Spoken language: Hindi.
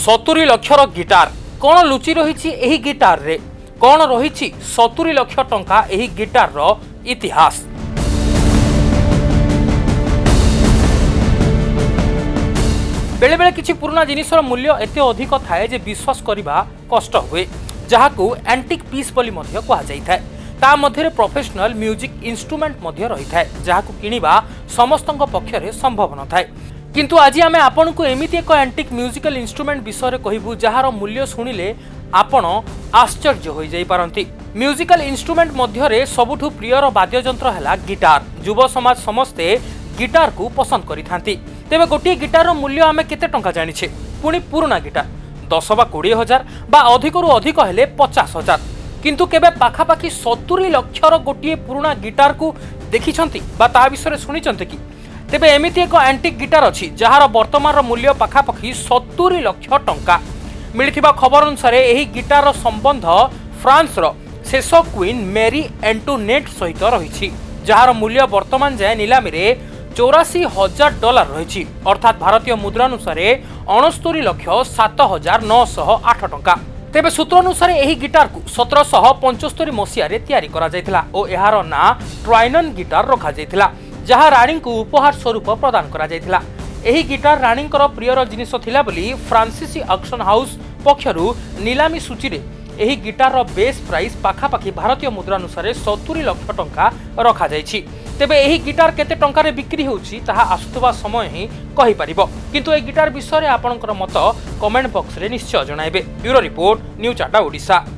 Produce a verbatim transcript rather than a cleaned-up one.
सतुरी लक्षर गिटार कौन लुचि रही एही गिटार रे कौन रही सतुरी लक्ष टंका एही गिटार रो इतिहास। बेले बेले किछि पुराना जिनिसर मूल्य एते अधिक थाए जे विश्वास करिबा कष्ट हुए, जहाकू एंटिक पीस बोली मध्य कहा जाय थाए। ता मध्यरे प्रोफेशनल म्यूजिक इंस्ट्रूमेंट मध्य रही थाए, जहाकू किनिबा समस्तंक पक्षरे संभव न थाए। किंतु आज आमे आपन को एमिति एक एंटिक म्यूजिकल इंस्ट्रूमेंट विषय रे कहिबु जहार मूल्य सुनिले आपण आश्चर्य होई जाई पारंती। म्यूजिकल इंस्ट्रूमेंट मध्यरे सबुठु प्रियर वाद्य यंत्र हैला गिटार। युव समाज समस्ते गिटार को पसंद करिथांती। तेबे गोटे गिटार मूल्य आमे केते टंका जानिछे, पुणी पुराना गिटार दस बा कोड़े हजार बा अधिकरु अधिक हेले पचास हजार, किंतु केबे पाखापाखि सतुरी लक्षर गोटे पुराना गिटार को देखिछंती बा ता विषय सुनिछंती कि? तेबे एमिति एक एंटिक गिटार अछि जहार वर्तमान मूल्य पाखापाखि सतुरी लक्ष टंका। मिलिथिबा खबर अनुसार एही गिटार संबंध फ्रांस रो शेष क्वीन मेरी एंटोनेट सहित रही, जहार मूल्य वर्तमान जाए नीलामी रे चौरासी हजार डॉलर रही, अर्थात भारतीय मुद्रा अनुसार अणस्तरी लक्ष सात हजार नौशह आठ टंका। तेबे सूत्र अनुसार एही गिटार को सतरशह पंचस्तरी मसीह तैयारी करा जायथिला और एहार ना ट्राइनन गिटार रखा जायथिला, जहा रानी को उपहार स्वरूप प्रदान करा जायथिला। एही गिटार रानी प्रियर जिनिस थिला बोली फ्रांसीसी ऑक्शन हाउस पक्षरु नीलामी सूची रे एही गिटार रो बेस प्राइस पाखापाखि भारतीय मुद्रा अनुसार सतुरी लक्ष टंका रखा जायछि। तेबे एही गिटार केते टंका रे बिक्री होउछि ताहा आसुतबा समय ही कहि परिबो, किंतु ए गिटार विषय रे आपनकर मत कमेंट बॉक्स रे निश्चय जणाइबे। ब्यूरो रिपोर्ट, न्यूज अड्डा ओडिशा।